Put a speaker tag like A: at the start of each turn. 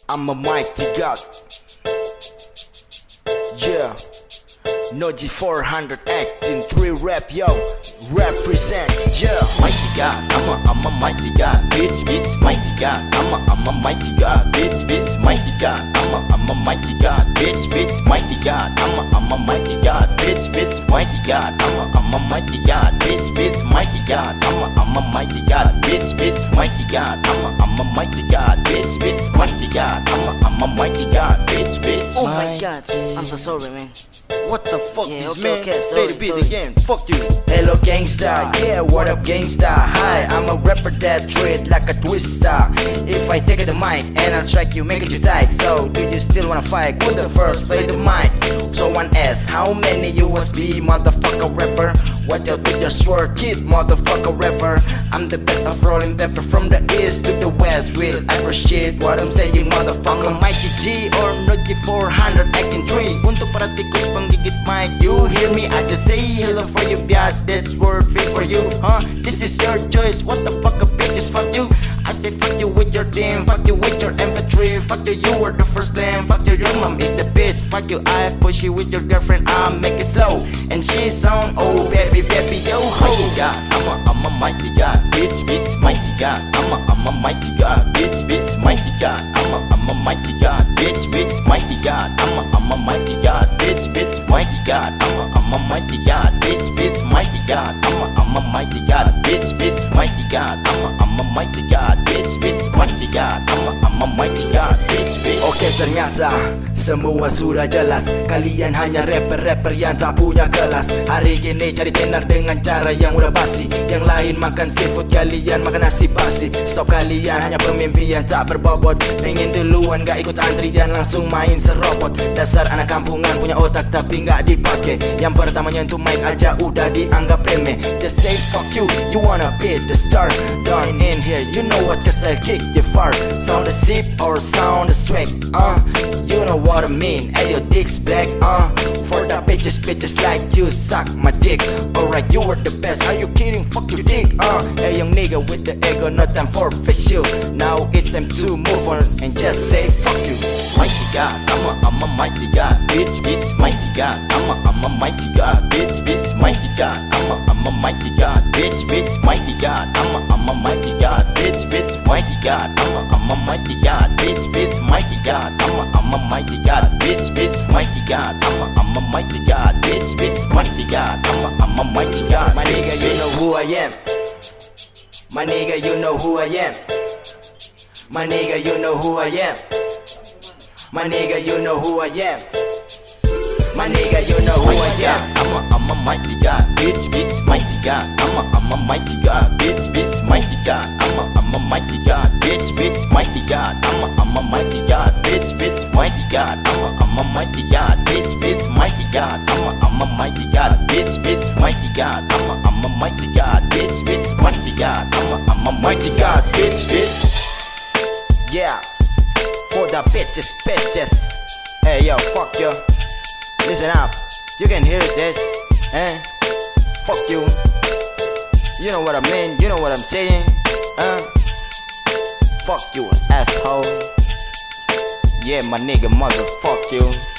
A: I'm a mighty god. Yeah. No G400 acting 3 rap, yo. Represent, yeah.
B: Mighty God, I'm a mighty God, bitch, mighty God, I'm a mighty God, bitch, mighty God, I'm a mighty God, bitch, mighty God, I'm a mighty God, bitch, mighty God, I'm a mighty God, bitch, mighty God, I'm a mighty God, bitch, mighty God, I'm a mighty God, bitch, mighty God, I'm a mighty God, bitch.
C: Oh my god, I'm so sorry, man.
A: What the fuck
C: Yeah,
A: is
C: okay,
A: man?
C: okay,
A: Play
C: sorry,
A: the beat
C: sorry.
A: again. Fuck you. Hello gangsta, yeah, what up gangsta? Hi, I'm a rapper that treat like a twister. If I take the mic and I'll track you, make it you tight. So do you still wanna fight? Who the first play the mic? So one asks, how many USB motherfucker rapper? Watch out with your sword, kid, motherfucker rapper. I'm the best of rolling rapper from the east to the west. Will appreciate what I'm saying, motherfucker. Mighty G or Nogi 400 acting 3. Untuk para tikus penggigit mic, you hear me? I just say hello for you, biatch. That's worth it for you, huh? This is your choice. What the fuck, bitches? Fuck you. I say fuck you with your team, fuck you with your MP3. Fuck you, you were the first blame. Fuck you, your mom is the bitch. Fuck you, I push you with your girlfriend. I make it slow, and she sound oh baby, yo ho.
B: Mighty God, I'm a mighty God, bitch, mighty God, I'm a mighty God, bitch, mighty God, I'm a mighty God, bitch, mighty God, I'm a mighty God, bitch, mighty God, I'm a mighty God, bitch, mighty God, I'm a mighty God, bitch, mighty God, I'm a mighty God, bitch, mighty God, I'm a mighty God, bitch.
A: Oke, ternyata semua sudah jelas. Kalian hanya rapper-rapper yang tak punya kelas. Hari gini cari tenar dengan cara yang udah basi. Yang lain makan seafood, kalian makan nasi basi. Stop, kalian hanya pemimpi yang tak berbobot. Pengen duluan gak ikut antrian, langsung main serobot. Dasar anak kampungan punya otak tapi gak dipakai. Yang pertamanya untuk mic aja udah dianggap remeh. Just say fuck you, you wanna be the star. Down in here, you know what, cause I'll kick you far. Sound the sip or sound the straight, you know what I mean. Hey, your dick's black, for the bitches like you suck my dick. Alright, you were the best, are you kidding? Fuck your dick, Hey, young nigga with the ego, no time for fish you. Now it's time to move on and just say fuck you.
B: Mighty God, I'm a mighty God, bitch, mighty God, I'm a mighty God, bitch, mighty God, I'm a mighty God, bitch, mighty God, I'm a mighty God, bitch, mighty God, I'm a mighty God, bitch, mighty God, I'm a mighty God, bitch, mighty God, I'm a mighty God, bitch, mighty God, I'm a mighty God.
A: My nigga, you know who I am. My nigga, you know who I am. My nigga, you know who I am. My nigga, you know who I am. My nigga, you know who I am.
B: I'm a mighty God, bitch, mighty God, I'm a mighty God, bitch, mighty God, I'm a mighty God, bitch, mighty God, I'm a mighty God, bitch, mighty God, I'm a mighty God, bitch, mighty God, I'm a mighty God, bitch, mighty God, I'm a mighty God, bitch, mighty God, I'm a mighty God, bitch.
A: Yeah, for the bitches. Hey yo, fuck you. Listen up, you can hear this, eh? Fuck you. You know what I mean, you know what I'm saying, Fuck you, asshole. Yeah, my nigga, motherfuck you.